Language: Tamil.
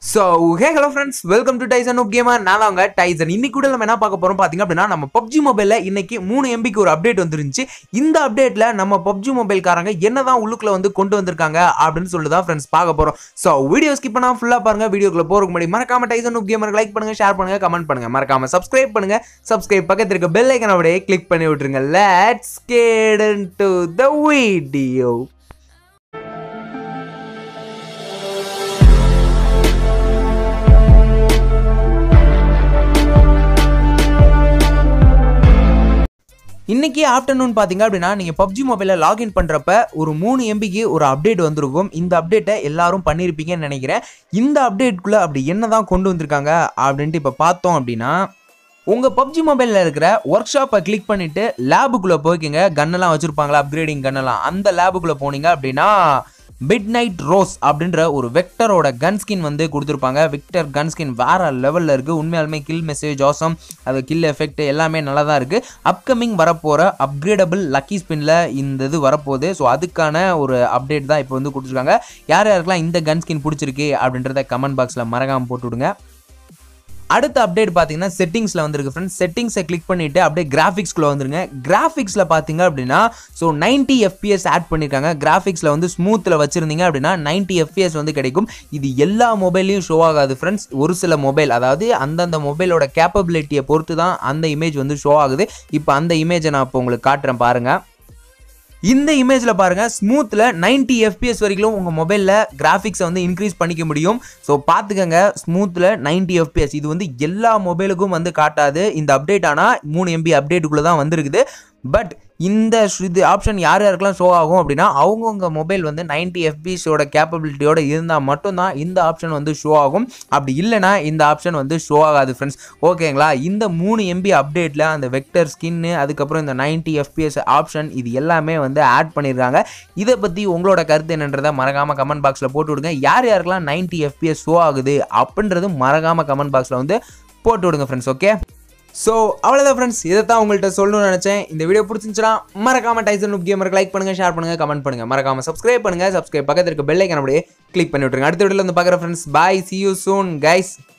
So, hey hello friends, welcome to Tyson Noob Gamer. நான் அவங்க டைசன். இன்னைக்கு கூட நம்ம என்ன பார்க்க போறோம் பாத்தீங்க அப்படினா நம்ம PUBG மொபைல்ல இன்னைக்கு 3 MB க்கு ஒரு அப்டேட் வந்துருந்துச்சு. இந்த அப்டேட்ல நம்ம PUBG மொபைல் காரங்க என்னதான் உள்ளுக்குள்ள வந்து கொண்டு வந்திருக்காங்க அப்படினு சொல்லி தான் फ्रेंड्स பார்க்க போறோம். So, வீடியோ ஸ்கிப் பண்ணாம ஃபுல்லா பாருங்க. வீடியோக்குள்ள போறதுக்கு முன்னாடி மறக்காம Tyson Noob Gamer லைக் பண்ணுங்க, ஷேர் பண்ணுங்க, கமெண்ட் பண்ணுங்க. மறக்காம Subscribe பண்ணுங்க. Subscribe பக்கத்துல இருக்க பெல் ஐகானை அப்படியே கிளிக் பண்ணி விட்டுருங்க. Let's get into the video. இன்னைக்கு ஆஃப்டர்நூன் பாத்தீங்க அப்படின்னா நீங்க PUBG மொபைல்ல லாகின் பண்றப்ப ஒரு 3 MB க்கு ஒரு அப்டேட் வந்திருக்கும். இந்த அப்டேட்டை எல்லாரும் பண்ணிருப்பீங்கன்னு நினைக்கிறேன். இந்த அப்டேட்குள்ள அப்படி என்னதான் கொண்டு வந்திருக்காங்க அப்படின்ட்டு இப்ப பார்த்தோம் அப்படின்னா உங்க PUBG மொபைல்ல இருக்கிற ஒர்க் ஷாப்பை கிளிக் பண்ணிட்டு லேபுக்குள்ள போய்க்குங்க. கன்னெல்லாம் வச்சிருப்பாங்களா, அப்கிரேடிங் கன்னெல்லாம், அந்த லேபுக்குள்ள போனீங்க அப்படின்னா மிட்நைட் ரோஸ் அப்படின்ற ஒரு வெக்டரோட கன் ஸ்கின் வந்து கொடுத்துருப்பாங்க. விக்டர் கன் ஸ்கின் வேற லெவலில் இருக்குது. உண்மையாலுமே கில் மெசேஜ் ஆசம், அது கில் எஃபெக்ட் எல்லாமே நல்லா தான் இருக்குது. அப்கமிங் வரப்போகிற அப்கிரேடபிள் லக்கி ஸ்பின்ல இந்த இது வரப்போகுது. ஸோ அதுக்கான ஒரு அப்டேட் தான் இப்போ வந்து கொடுத்துருக்காங்க. யார் யாருக்கெல்லாம் இந்த கன் ஸ்கின் பிடிச்சிருக்கு அப்படின்றத கமெண்ட் பாக்ஸில் மறக்காமல் போட்டு விடுங்க. அடுத்த அப்டேட் பார்த்தீங்கன்னா செட்டிங்ஸில் வந்துருக்கு ஃப்ரெண்ட்ஸ். செட்டிங்ஸை கிளிக் பண்ணிவிட்டு அப்படியே கிராஃபிக்ஸ்குள்ளே வந்துருங்க. கிராஃபிக்ஸில் பார்த்தீங்க அப்படின்னா ஸோ 90 FPS ஆட் பண்ணியிருக்காங்க. கிராஃபிக்ஸில் வந்து ஸ்மூத்தில் வச்சுருந்தீங்க அப்படின்னா 90 FPS வந்து கிடைக்கும். இது எல்லா மொபைல்லையும் ஷோ ஆகாது ஃப்ரெண்ட்ஸ். ஒரு சில மொபைல், அதாவது அந்தந்த மொபைலோட கேப்பபிலிட்டியை பொறுத்து தான் அந்த இமேஜ் வந்து ஷோ ஆகுது. இப்போ அந்த இமேஜை நான் இப்போ உங்களுக்கு காட்டுறேன் பாருங்கள். இந்த இமேஜில் பாருங்கள், ஸ்மூத்தில் 90 FPS வரைக்கும் உங்கள் மொபைலில் கிராஃபிக்ஸை வந்து இன்க்ரீஸ் பண்ணிக்க முடியும். ஸோ பார்த்துக்கங்க, ஸ்மூத்தில் 90 FPS. இது வந்து எல்லா மொபைலுக்கும் வந்து காட்டாது. இந்த அப்டேட் ஆனால் 3 MB அப்டேட்டுக்குள்ளே தான் வந்திருக்குது. பட் இந்த இது ஆப்ஷன் யார் யாருக்கெல்லாம் ஷோ ஆகும் அப்படின்னா அவங்கவுங்க மொபைல் வந்து 90 FPஸோட கேப்பபிலிட்டியோட இருந்தால் மட்டும்தான் இந்த ஆப்ஷன் வந்து ஷோ ஆகும். அப்படி இல்லைனா இந்த ஆப்ஷன் வந்து ஷோ ஆகாது ஃப்ரெண்ட்ஸ். ஓகேங்களா? இந்த 3 MB அப்டேட்டில் அந்த வெக்டர் ஸ்கின்னு, அதுக்கப்புறம் இந்த 90 FPS ஆப்ஷன், இது எல்லாமே வந்து ஆட் பண்ணியிருக்காங்க. இதை பற்றி உங்களோட கருத்து என்னன்றதை மறக்காமல் கமெண்ட் பாக்ஸில் போட்டு விடுங்க. யார் யாருக்கெல்லாம் 90 FPS ஷோ ஆகுது அப்படின்றது மறக்காமல் கமெண்ட் பாக்ஸில் வந்து போட்டு விடுங்க ஃப்ரெண்ட்ஸ். ஓகே, ஸோ அவ்வளோதான் ஃப்ரெண்ட்ஸ், இதை தான் உங்கள்கிட்ட சொல்லணும்னு நினச்சேன். இந்த வீடியோ பிடிச்சிருந்துச்சுன்னா மறக்காம டைசன் நூப் கேமருக்கு லைக் பண்ணுங்கள், ஷேர் பண்ணுங்கள், கமெண்ட் பண்ணுங்கள். மறக்காம சப்ஸ்கிரைப் பண்ணுங்கள். சப்ஸ்கிரைப் பக்கத்தில் இருக்க பெல் ஐகானை அப்படியே கிளிக் பண்ணி விட்டுருங்க. அடுத்த வீடியோவில் வந்து பார்க்குற friends. Bye, see you soon guys.